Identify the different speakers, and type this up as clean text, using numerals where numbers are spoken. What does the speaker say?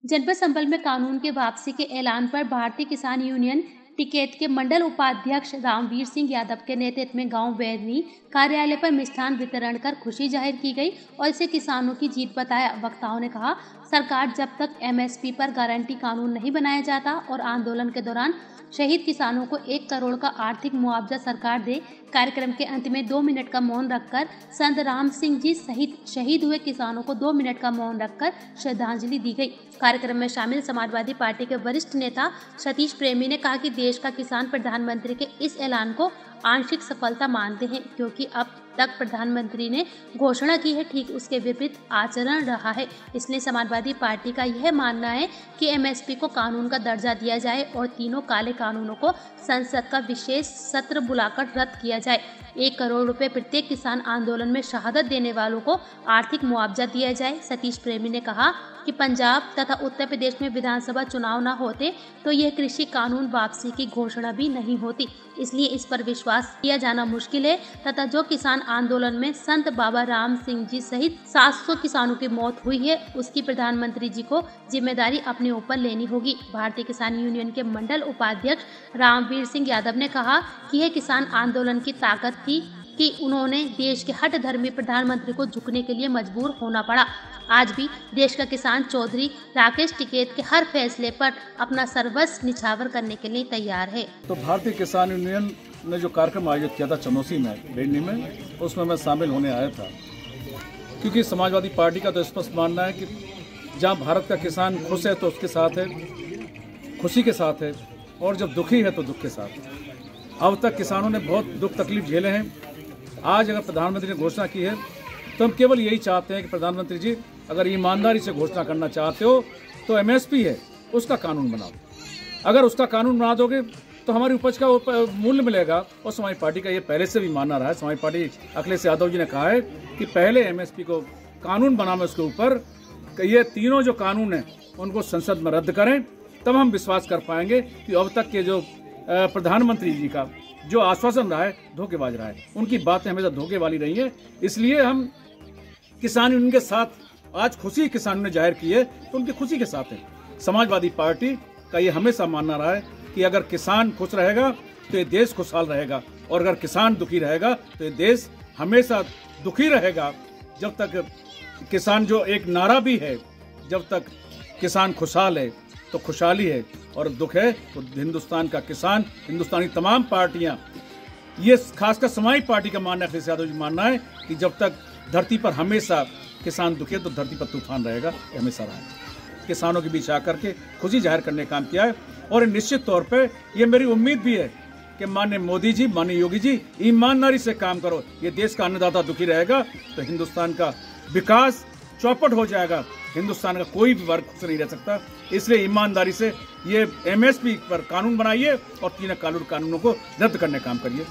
Speaker 1: जनपद संबल में कानून के वापसी के ऐलान पर भारतीय किसान यूनियन टिकैत के मंडल उपाध्यक्ष रामवीर सिंह यादव के नेतृत्व में गांव बैरनी कार्यालय पर मिष्ठान वितरण कर खुशी जाहिर की गई और इसे किसानों की जीत बताया। वक्ताओं ने कहा, सरकार जब तक एमएसपी पर गारंटी कानून नहीं बनाया जाता और आंदोलन के दौरान शहीद किसानों को 1 करोड़ का आर्थिक मुआवजा सरकार दे। कार्यक्रम के अंत में 2 मिनट का मौन रखकर संत राम सिंह जी सहित शहीद हुए किसानों को 2 मिनट का मौन रखकर श्रद्धांजलि दी गई। कार्यक्रम में शामिल समाजवादी पार्टी के वरिष्ठ नेता सतीश प्रेमी ने कहा कि देश का किसान प्रधानमंत्री के इस ऐलान को आंशिक सफलता मानते हैं, क्योंकि अब तक प्रधानमंत्री ने घोषणा की है, ठीक उसके विपरीत आचरण रहा है। इसलिए समाजवादी पार्टी का यह मानना है कि एमएसपी को कानून का दर्जा दिया जाए और तीनों काले कानूनों को संसद का विशेष सत्र बुलाकर रद्द किया जाए। 1 करोड़ रुपए प्रत्येक किसान आंदोलन में शहादत देने वालों को आर्थिक मुआवजा दिया जाए। सतीश प्रेमी ने कहा कि पंजाब तथा उत्तर प्रदेश में विधानसभा चुनाव न होते तो यह कृषि कानून वापसी की घोषणा भी नहीं होती, इसलिए इस पर विश्वास किया जाना मुश्किल है तथा जो किसान आंदोलन में संत बाबा राम सिंह जी सहित 700 किसानों की मौत हुई है, उसकी प्रधानमंत्री जी को जिम्मेदारी अपने ऊपर लेनी होगी। भारतीय किसान यूनियन के मंडल उपाध्यक्ष रामवीर सिंह यादव ने कहा कि यह किसान आंदोलन की ताकत थी कि उन्होंने देश के हठधर्मी प्रधानमंत्री को झुकने के लिए मजबूर होना पड़ा। आज भी देश का किसान चौधरी राकेश टिकैत के हर फैसले पर अपना सर्वस्व निछावर करने के लिए तैयार है।
Speaker 2: तो भारतीय किसान यूनियन ने जो कार्यक्रम आयोजित किया था चनौसी में, बेड़नी में, उसमें मैं शामिल होने आया था, क्योंकि समाजवादी पार्टी का तो स्पष्ट मानना है कि जहाँ भारत का किसान खुश है तो उसके साथ है, खुशी के साथ है, और जब दुखी है तो दुख के साथ है। अब तक किसानों ने बहुत दुख तकलीफ झेले हैं। आज अगर प्रधानमंत्री ने घोषणा की है तो हम केवल यही चाहते हैं कि प्रधानमंत्री जी, अगर ईमानदारी से घोषणा करना चाहते हो तो एमएसपी है उसका कानून बनाओ। अगर उसका कानून बना दोगे तो हमारी उपज का मूल्य मिलेगा। और समाजवादी पार्टी का ये पहले से भी मानना रहा है। समाजवादी पार्टी अखिलेश यादव जी ने कहा है कि पहले एमएसपी को कानून बनाओ, उसके ऊपर ये तीनों जो कानून हैं उनको संसद में रद्द करें, तब हम विश्वास कर पाएंगे कि अब तक के जो प्रधानमंत्री जी का जो आश्वासन रहा है धोखेबाज रहा है, उनकी बातें हमेशा धोखे वाली रही है। इसलिए हम किसान यूनियन के साथ आज खुशी किसानों ने जाहिर की है तो उनकी खुशी के साथ है। समाजवादी पार्टी का ये हमेशा मानना रहा है कि अगर किसान खुश रहेगा तो ये देश खुशहाल रहेगा, और अगर किसान दुखी रहेगा तो ये देश हमेशा दुखी रहेगा। जब तक किसान जो एक नारा भी है, जब तक किसान खुशहाल है तो खुशहाली है, और दुख है तो हिंदुस्तान का किसान, हिंदुस्तानी तमाम पार्टियां, ये खासकर समाजवादी पार्टी का मानना है, अखिलेश यादव जी मानना है कि जब तक धरती पर हमेशा किसान दुखे तो धरती पर तूफान रहेगा। ये हमेशा रहा है। किसानों के बीच आकर के खुशी जाहिर करने का काम किया है, और निश्चित तौर पे ये मेरी उम्मीद भी है कि माननीय मोदी जी, माननीय योगी जी, ईमानदारी से काम करो। ये देश का अन्नदाता दुखी रहेगा तो हिंदुस्तान का विकास चौपट हो जाएगा। हिंदुस्तान का कोई भी वर्ग खुश नहीं रह सकता। इसलिए ईमानदारी से ये एमएसपी पर कानून बनाइए और तीनों कानूनों को रद्द करने का काम करिए।